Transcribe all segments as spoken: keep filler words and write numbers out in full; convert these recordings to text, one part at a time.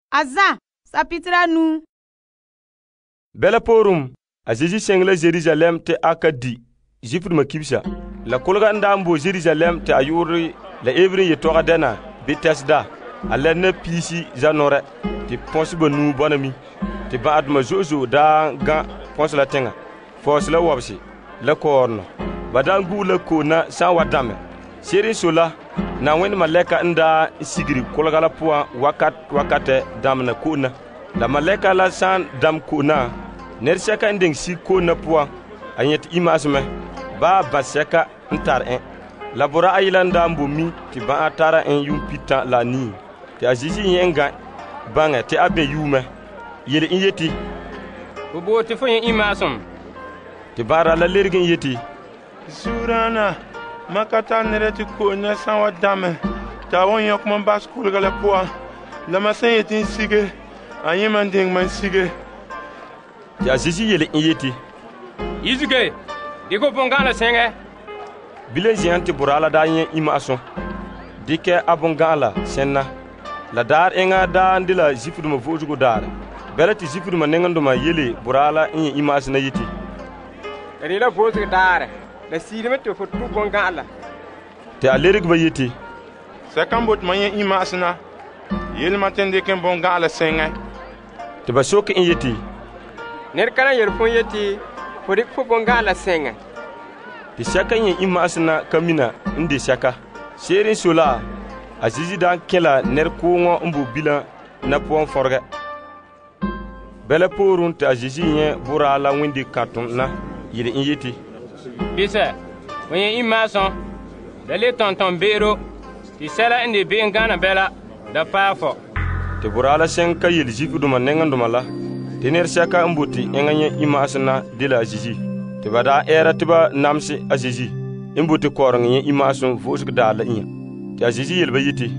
Aza, sapitra nu. Bela porum, a Jésus sengla Jérusalem te akadi, jifur makibsa. La kolga ndambo Jérusalem te ayuri, la evri ye toga dena, Bethesda, ala ne pisi zanore, te ponsi banu bonami, te ba adma zozo da ga ponsi la tenga, fos la wabsi, la korno, badangu la kona sa wadame. Seri sola, na wen maleka nda sigiri kolga la puwa wakat wakate damna kona. La maleka la san dam kona, ner seka ndeng si kona puwa, anyet imasme, ba baseka ntar en. La bora ayilanda mbomi ti ba atara en yum pita la ni. Ti azizi yenga banga ti abe yume. Yele inyeti. Ubo ti fo yen imasum. Ti bara la lergin yeti. Surana makata nere ti kona san wa dame. Ta won yok man bas kulga la poa. La masen yeti sige. Anye man ding man sige. Ti azizi yele inyeti. Izuge. Diko pongana senge. Bile jianti burala da yen imason. Dike abongala senna. La dar enga da ndila zifuduma vojugo dar. Bela ti zifuduma nenganduma yele burala yen imasna yiti. Rila vojugo dar. La sirime to fotu bongala. Te alerik ba yiti. Sekambot mayen imasna. Yele matende ken bongala senga. Te ba soke in yiti. Ner kana yerfon yiti. Fodik fo bongala senga. Ti shaka yin imasna kamina inde shaka. Sherin sola, Azizi dan kela ner kuŋo mbu bila na puan forge. Bela porun te Azizi yin burala windi kantum na yiri in yiti. Bisa, wenye imason, dale tonton bero, ti sela inde be ngana bela da pafo. Te burala sen ka yili jifuduma nenganduma la. Te ner shaka mbuti enga yin imasna dila Azizi. Te bada era tiba namsi Azizi. Imbuti korang yin imasun vosuk dala inya. Te Azizi yelba yiti.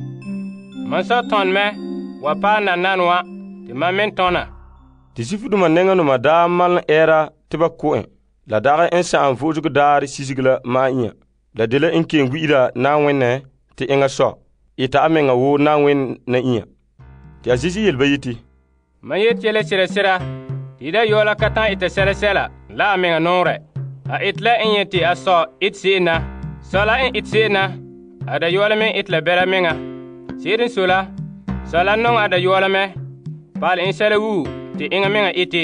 Mansa ton me, wapa na nanwa, te mamen tona. Te sifuduma nenganuma da mal era tiba koen. La daga ensa an vosuk dar sisigla ma inya. La dela inke ngwira na wenne te enga so. Ita amenga wo na wen na inya. Te Azizi yelba yiti. Mayet yele sira sira, tida yola katan ita sira sira, la amenga nore. A itla inyeti aso itsina, sola in itsina, ada yola men itla bera menga. Sirin sola, sola nong ada yola me, pal in sala wu, ti inga menga iti.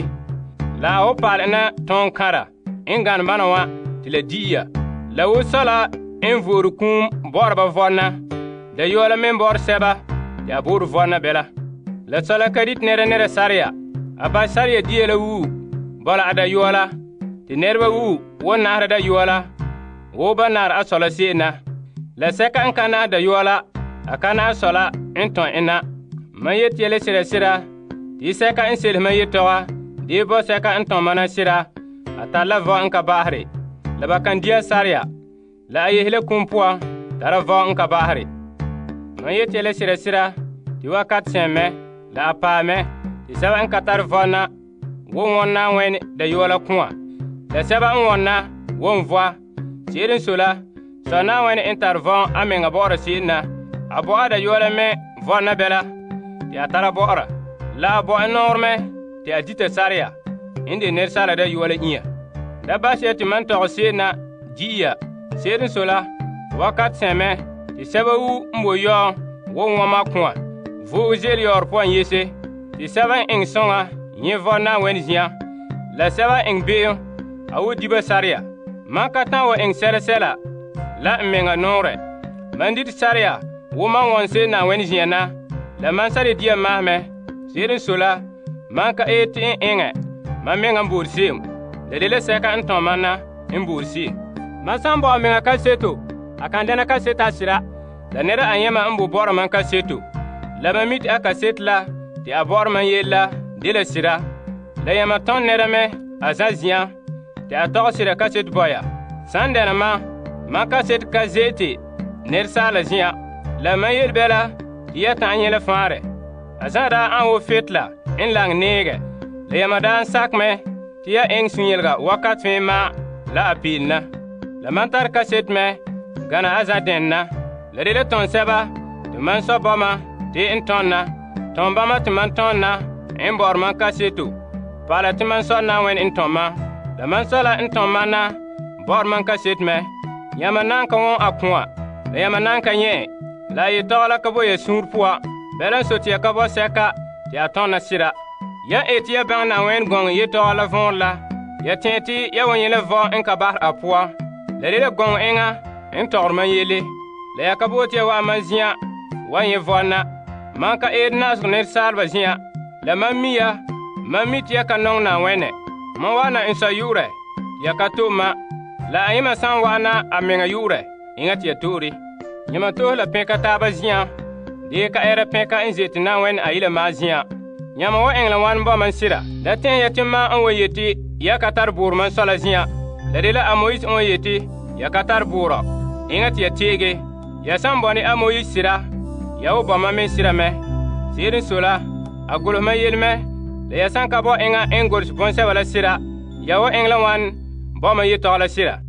La o pal ina ton kara, ingan banawa, ti la diya. La wu sola in vuru kum borba vonna, da yola men bor seba, ya buru vonna bela. La sola kadit nere nere saria, aba saria diya la wu, bola ada yola, ti nerba wu, won nahra da yola, wo ba nar asola sina. La seka an kana da yola, akana asola inton ina. Mayet yele sira sira, ti seka in sel mayet towa, di bo seka inton mana sira, atala vo anka bahri. La bakan dia saria, la ayehle kumpua, tara vo anka bahri. Mayet yele sira sira, ti wakat semme, la apame, ti seba anka tar vona, wo wonna wen da yola kuwa. La seba n wonna won voa sirin sola so na wani intervon amenga bora sina abo ada yola me vona bela ti atara bora la bo enorme ti adita saria inde ner sala da yola inya da bashe ti man to sina jiya sirin sola wakat seme ti seba wu mbo yo won wama kwa vo ujeli yor point yese ti seba ing songa nye vona wen zia la seba ing be awu diba saria man ka tan wa eng sere sela la menga nore mandit saria wo man wonse na wen jiena la man sare dia mahme sirin sola man ka eti enge man menga mbursim le dele seka anton mana mbursi man sambo menga ka seto akandena ka seta sira la nera anyema mbu bor man ka seto la mamit aka setla ti abor man yella dele sira la yama ton nera me azazia te a tɔg sɩda kaset bɔya sãn dɛnema ma kaset ka zeete ned saala zĩa la ma yel bɛla tɩ ya tã n yẽl fãare a zãda ãn wo fetla n lang neege la yama da n sakme tɩ ya eng sũ-yelga wakat fẽ ma la a piilna la man tar kaset me gãna a zã dẽnna la rela tõnd sɛba tɩ man soab bɔma tɩ n tõnna tõn bãmba tɩ man tõnd na n baoor man ka seto paala tɩ man soa na n wẽn n tõn ma la man soa la n tõn ma na baoor man ka set mɛ yãmb na n ka wõ a kõa la yãmb na n ka yẽ la a yɩ-tɔg la ka bo ya sũur pʋga bɛl n so tɩ ya ka bao sɛka tɩ ya tõnd na sɩda ya et ya bãng na wẽnd gõng yɩ-tɔg la võor la ya tẽ tɩ ya wa yẽ la vao n ka basr a pʋga la rela gõng ẽngã n tɔgr man yelle la ya ka boot ya wa man zĩyã wa yẽ vaoonna man ka eed naasg ned saalba zĩyã la man mi ya man mi tɩ ya ka nong na wẽne man waana n sa yʋʋrɛ ya ka tʋʋma la a yẽmã sã n waana a menga yʋʋrɛ yẽngã tɩ ya toore yẽmã toos la pẽka taaba zĩyã dee ka ɛɛra pẽka n zet na n wẽn a yɩla maa zĩyã yãmb wa ẽngla wãn ba man sɩda la tẽ ya tɩ ma n wa yetɩ ya ka tar bʋʋr man soala zĩyã la rela a moyiis n wa yetɩ ya ka tar bʋʋrɔ yẽngã tɩ ya teege ya sã n bõne a moyiis sɩda ya wa bõma me sɩdame sɩɩd n sola a gʋlsma yelmɛ la ya sã n ka bao ẽngã n gʋls bõn-sɛba la sɩda ya wa ẽngla wãn baoomã yɩ-tɔg la sɩda